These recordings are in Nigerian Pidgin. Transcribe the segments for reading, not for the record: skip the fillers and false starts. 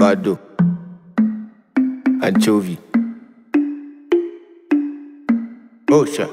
avocado, anchovy. Oh, shit.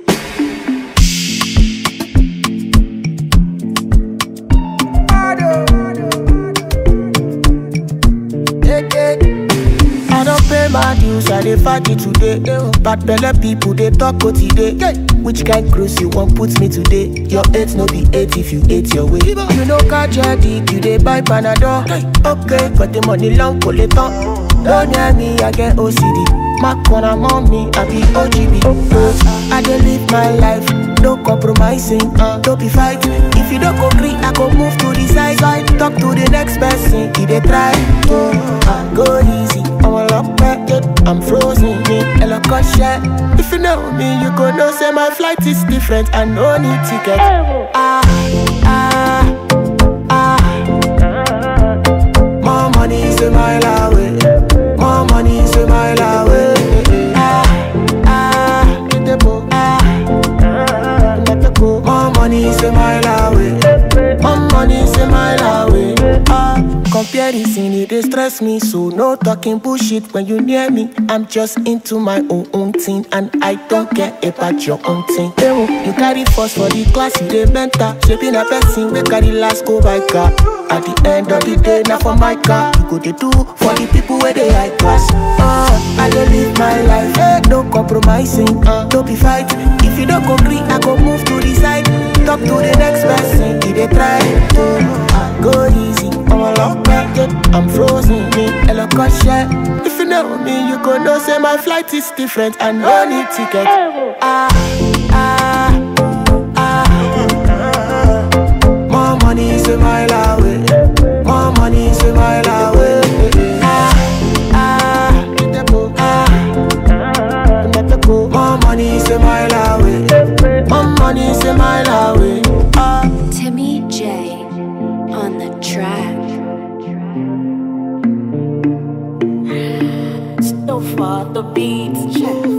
I don't pay my dues, I dey fight it today. Bad belle people, they talk what today. Which kind cruise you want put me today? Your 8 no be 8 if you 8 your way. You know catch your dick, you dey buy Panadol. Okay, got the money long, pull it on. Don't near me, I get OCD. Mac when I'm on me, I be OGB. I dey live my life, no compromising, don't be fighting. If you don't agree, I go move to the side. Talk to the next person, he dey try. Go easy, I'm a lock back, I'm frozen, hello share. If you know me, you go know say my flight is different, I no need ticket. More money is a mile away. More money is a mile away. More money is a mile away. More money is a mile away. Comparison, it dey stress me, so no talking bullshit when you near me. I'm just into my own thing, and I don't care about your own thing. You carry first for the class, you dey mentor. Shaping a person, we carry last go by car. At the end of the day, now for my car, you go to do for the people where they high class. I dey live my life, no compromising, don't be fighting. If you don't agree, I go move to the side. Talk to the next person, he dey try. Go easy, I'm a lock back, I'm frozen, hello share. If you know me, you go know say my flight is different, I no need ticket. More money is a mile away. More money is a mile away. More money is a mile away. More money is a mile away. Timmy J on the track. So far the beats check.